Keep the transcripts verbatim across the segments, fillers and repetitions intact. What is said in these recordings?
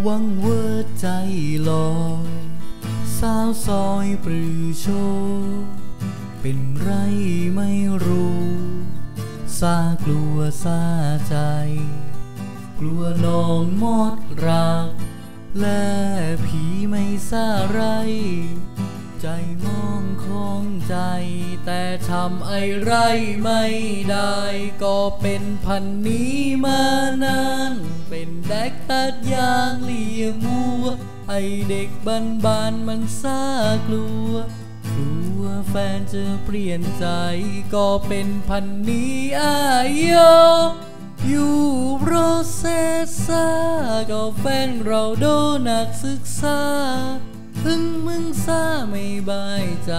วังเวอใจลอยสาวซอยปรือโชเป็นไรไม่รู้ซากลัวซาใจกลัวน้องมอดรักและผีไม่ซาไรใจมองของใจแต่ทำไอไรไม่ได้ก็เป็นพันนี้มานานเป็นแดกตัดยางเลี้ยงวัวไอเด็กบ้านบ้านมันซากลัวกลัวแฟนจะเปลี่ยนใจก็เป็นพันนี้อายโยอยู่โปรเซสซาก็แฟนเราโดนนักศึกษาถึงมึงซาไม่บายใจ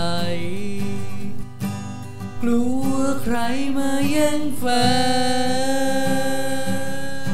กลัวใครมาแย่งแฟน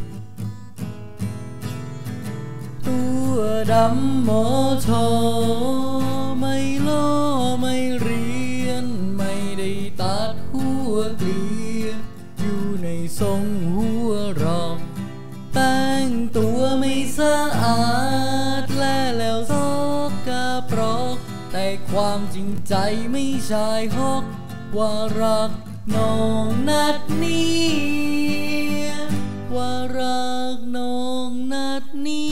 ตัวดำหมอทอไม่ล้อไม่เรียนไม่ได้ตัดหัวเกลียนอยู่ในทรงหัวรองแต่งตัวไม่สะอาดและแล้วซอกกระปรอกแต่ความจริงใจไม่ใช่ฮอกว่ารักน้องนัดนี้ว่ารักน้องนัดนี้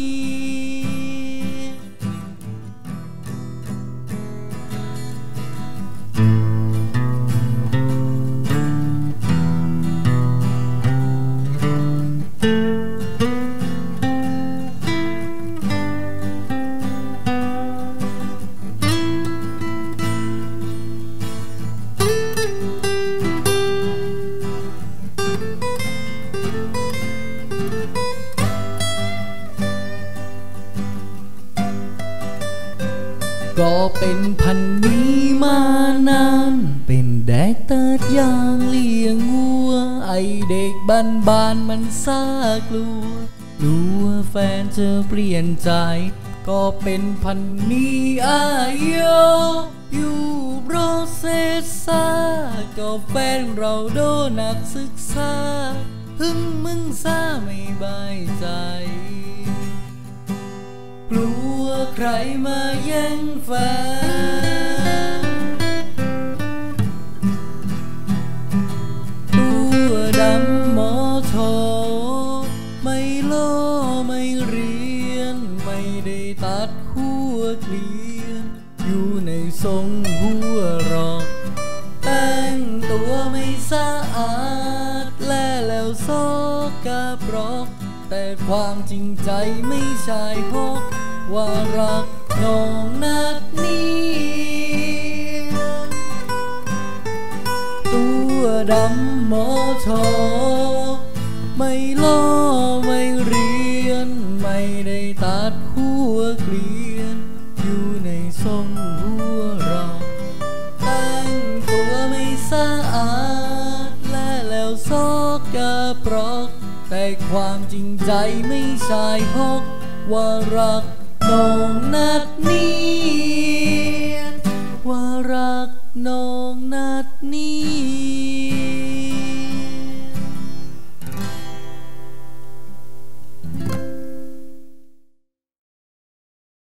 ก็เป็นพันนี้มานานเป็นแดกเติดยางเลี้ยงวัวไอเด็กบ้านบ้านมันซากลัวกลัวแฟนจะเปลี่ยนใจก็เป็นพันนี้อายโยอยู่โปรเซสซาก็แฟนเราโดนนักศึกษาถึงมึงซาไม่บายใจกลัวใครมาแย่งแฟนตัวดำหมอทอไม่ล้อไม่เรียนไม่ได้ตัดหัวเกลียนอยู่ในทรงหัวรอกแต่งตัวไม่สะอาดและแล้วซอกกระปรอกแต่ความจริงใจไม่ใช่ฮอกว่ารักน้องนัดนี้ตัวดำหมอทอไม่ล้อไม่เรียนไม่ได้ตัดหัวเกลียนอยู่ในทรงหัวเราแต่งตัวไม่สะอาดและแล้วซอกกระปรอกแต่ความจริงใจไม่ใช่ฮอกว่ารักน้องนัดนี้ว่ารักน้องนัดนี้